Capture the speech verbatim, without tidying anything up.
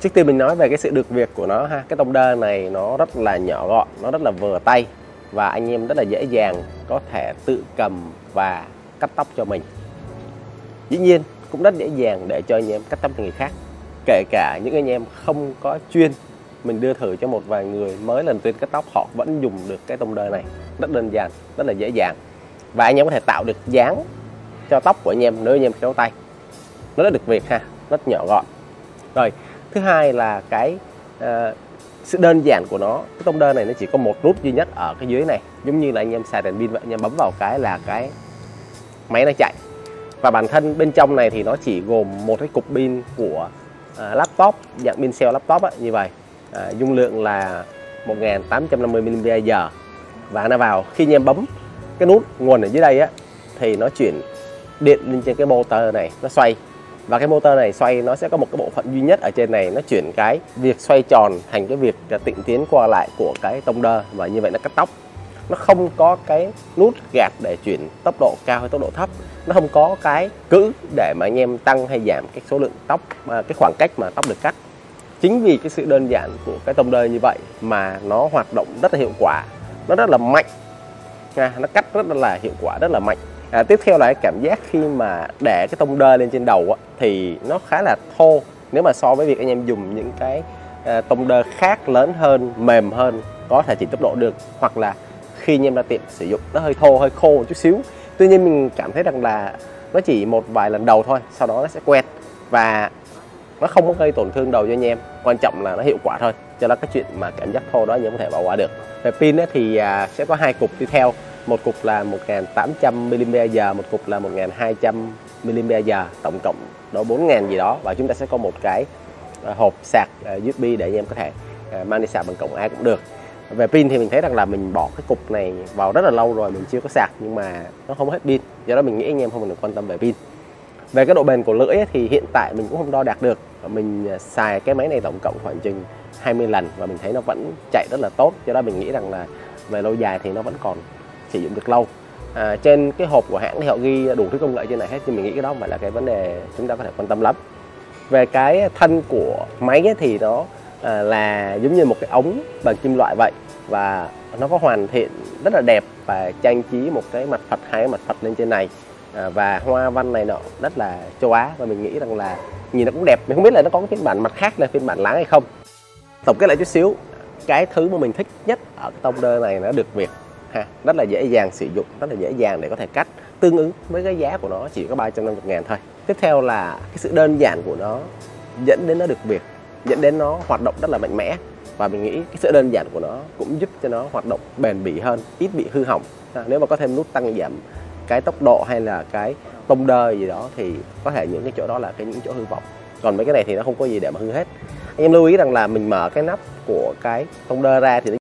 Trước tiên mình nói về cái sự được việc của nó ha. Cái tông đơ này nó rất là nhỏ gọn, nó rất là vừa tay và anh em rất là dễ dàng có thể tự cầm và cắt tóc cho mình. Dĩ nhiên cũng rất dễ dàng để cho anh em cắt tóc cho người khác, kể cả những anh em không có chuyên. Mình đưa thử cho một vài người mới lần tuyên cắt tóc, họ vẫn dùng được cái tông đơ này rất đơn giản, rất là dễ dàng, và anh em có thể tạo được dáng cho tóc của anh em nếu anh em khéo tay. Nó rất được việc ha, rất nhỏ gọn. Rồi thứ hai là cái uh, sự đơn giản của nó. Cái tông đơ này nó chỉ có một nút duy nhất ở cái dưới này, giống như là anh em xài đèn pin vậy, anh em bấm vào cái là cái máy nó chạy. Và bản thân bên trong này thì nó chỉ gồm một cái cục pin của uh, laptop, dạng pin cell laptop ấy, như vậy. Uh, dung lượng là một nghìn tám trăm năm mươi mi li am pe giờ, và nó vào khi anh em bấm cái nút nguồn ở dưới đây á thì nó chuyển điện lên trên cái motor này, nó xoay. Và cái motor này xoay nó sẽ có một cái bộ phận duy nhất ở trên này, nó chuyển cái việc xoay tròn thành cái việc tịnh tiến qua lại của cái tông đơ, và như vậy nó cắt tóc. Nó không có cái nút gạt để chuyển tốc độ cao hay tốc độ thấp, nó không có cái cữ để mà anh em tăng hay giảm cái số lượng tóc, cái khoảng cách mà tóc được cắt. Chính vì cái sự đơn giản của cái tông đơ như vậy mà nó hoạt động rất là hiệu quả, nó rất là mạnh, à, nó cắt rất là hiệu quả, rất là mạnh. À, tiếp theo là cái cảm giác khi mà để cái tông đơ lên trên đầu á, thì nó khá là thô nếu mà so với việc anh em dùng những cái à, tông đơ khác lớn hơn, mềm hơn, có thể chỉnh tốc độ được, hoặc là khi anh em ra tiệm sử dụng nó hơi thô, hơi khô một chút xíu. Tuy nhiên mình cảm thấy rằng là nó chỉ một vài lần đầu thôi, sau đó nó sẽ quen và nó không có gây tổn thương đầu cho anh em. Quan trọng là nó hiệu quả thôi, cho nên cái chuyện mà cảm giác thô đó anh em có thể bỏ qua được. Về pin ấy, thì à, sẽ có hai cục đi theo. Một cục là một nghìn tám trăm mi li am pe giờ, một cục là một nghìn hai trăm mi li am pe giờ, tổng cộng đó bốn nghìn gì đó. Và chúng ta sẽ có một cái uh, hộp sạc uh, u ét bê để anh em có thể uh, mang đi sạc bằng cổng A cũng được. Về pin thì mình thấy rằng là mình bỏ cái cục này vào rất là lâu rồi, mình chưa có sạc nhưng mà nó không hết pin, do đó mình nghĩ anh em không cần quan tâm về pin. Về cái độ bền của lưỡi ấy, thì hiện tại mình cũng không đo đạt được. Mình xài cái máy này tổng cộng khoảng chừng hai mươi lần và mình thấy nó vẫn chạy rất là tốt, do đó mình nghĩ rằng là về lâu dài thì nó vẫn còn sử dụng được lâu. À, trên cái hộp của hãng thì họ ghi đủ thứ công nghệ trên này hết, nhưng mình nghĩ cái đó không phải là cái vấn đề chúng ta có thể quan tâm lắm. Về cái thân của máy ấy, thì nó à, là giống như một cái ống bằng kim loại vậy, và nó có hoàn thiện rất là đẹp và trang trí một cái mặt Phật, hai cái mặt Phật lên trên này, à, và hoa văn này nọ rất là châu Á, và mình nghĩ rằng là nhìn nó cũng đẹp. Mình không biết là nó có cái phiên bản mặt khác là phiên bản láng hay không. Tổng kết lại chút xíu, cái thứ mà mình thích nhất ở cái tông đơ này nó được việc ha, rất là dễ dàng sử dụng, rất là dễ dàng để có thể cắt, tương ứng với cái giá của nó chỉ có ba trăm năm mươi ngàn thôi. Tiếp theo là cái sự đơn giản của nó dẫn đến nó được việc, dẫn đến nó hoạt động rất là mạnh mẽ, và mình nghĩ cái sự đơn giản của nó cũng giúp cho nó hoạt động bền bỉ hơn, ít bị hư hỏng. À, nếu mà có thêm nút tăng giảm cái tốc độ hay là cái tông đơ gì đó thì có thể những cái chỗ đó là cái những chỗ hư vọng, còn mấy cái này thì nó không có gì để mà hư hết. Anh em lưu ý rằng là mình mở cái nắp của cái tông đơ ra thì nó